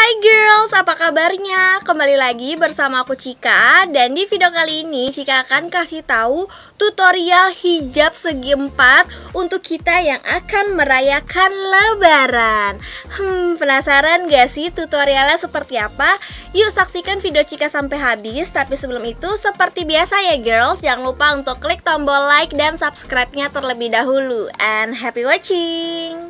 Hai girls, apa kabarnya? Kembali lagi bersama aku Cika. Dan di video kali ini Cika akan kasih tahu tutorial hijab segi 4 untuk kita yang akan merayakan lebaran. Penasaran gak sih tutorialnya seperti apa? Yuk saksikan video Cika sampai habis. Tapi sebelum itu, seperti biasa ya girls, jangan lupa untuk klik tombol like dan subscribe-nya terlebih dahulu. And happy watching!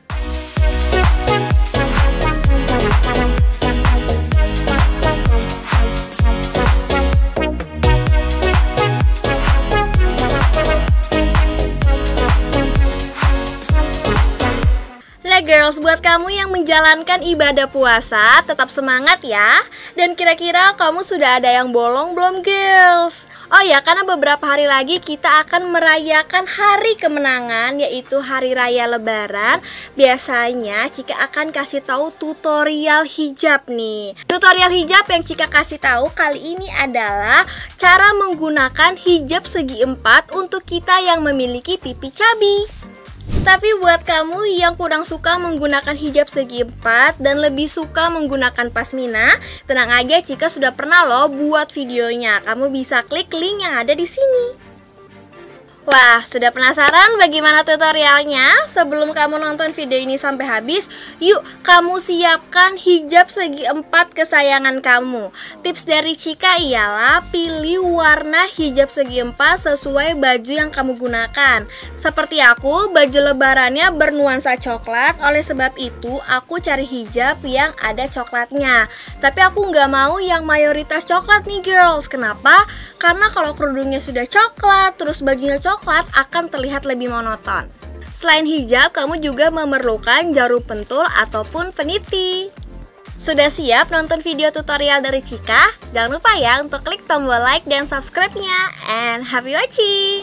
Girls, buat kamu yang menjalankan ibadah puasa, tetap semangat ya. Dan kira-kira kamu sudah ada yang bolong belum girls? Oh ya, karena beberapa hari lagi kita akan merayakan hari kemenangan, yaitu hari raya lebaran. Biasanya Cika akan kasih tahu tutorial hijab nih. Tutorial hijab yang Cika kasih tahu kali ini adalah cara menggunakan hijab segi 4 untuk kita yang memiliki pipi cabi. Tapi buat kamu yang kurang suka menggunakan hijab segi 4 dan lebih suka menggunakan pasmina, tenang aja, Cika sudah pernah loh buat videonya. Kamu bisa klik link yang ada di sini. Wah, sudah penasaran bagaimana tutorialnya? Sebelum kamu nonton video ini sampai habis, yuk kamu siapkan hijab segi 4 kesayangan kamu. Tips dari Cika ialah pilih warna hijab segi 4 sesuai baju yang kamu gunakan. Seperti aku, baju lebarannya bernuansa coklat, oleh sebab itu aku cari hijab yang ada coklatnya. Tapi aku nggak mau yang mayoritas coklat nih girls. Kenapa? Karena kalau kerudungnya sudah coklat, terus bajunya coklat, akan terlihat lebih monoton. Selain hijab, kamu juga memerlukan jarum pentul ataupun peniti. Sudah siap nonton video tutorial dari Cika? Jangan lupa ya untuk klik tombol like dan subscribe-nya. And happy watching!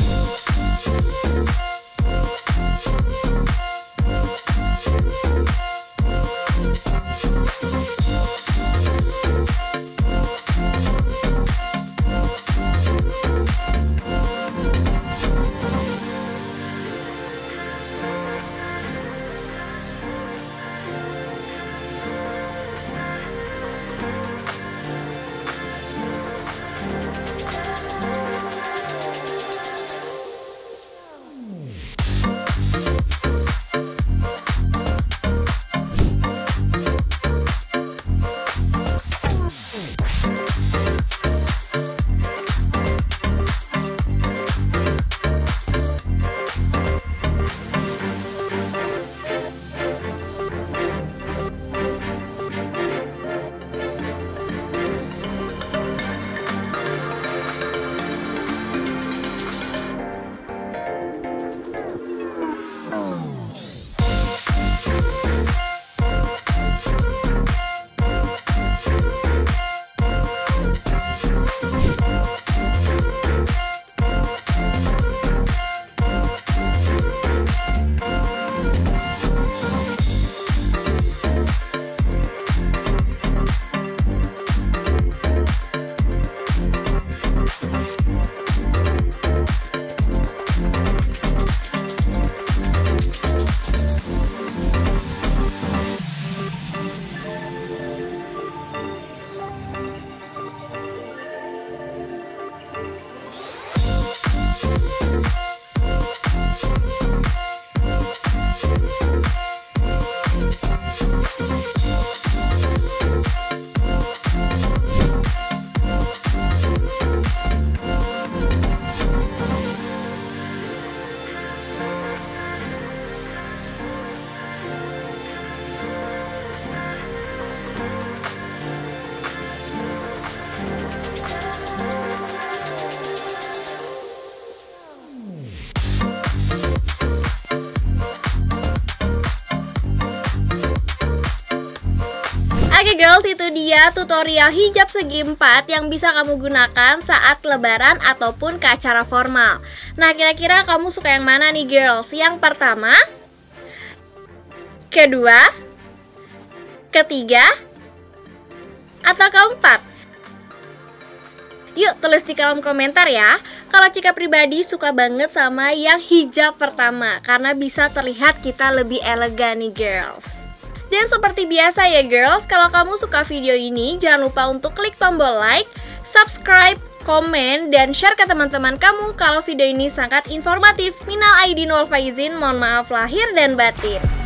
Oke girls, itu dia tutorial hijab segi 4 yang bisa kamu gunakan saat lebaran ataupun ke acara formal. Nah, kira-kira kamu suka yang mana nih girls? Yang pertama, kedua, ketiga, atau keempat? Yuk tulis di kolom komentar ya. Kalau Cika pribadi suka banget sama yang hijab pertama, karena bisa terlihat kita lebih elegan nih girls. Dan seperti biasa ya girls, kalau kamu suka video ini, jangan lupa untuk klik tombol like, subscribe, komen, dan share ke teman-teman kamu kalau video ini sangat informatif. Minal aidin wal faizin, mohon maaf lahir dan batin.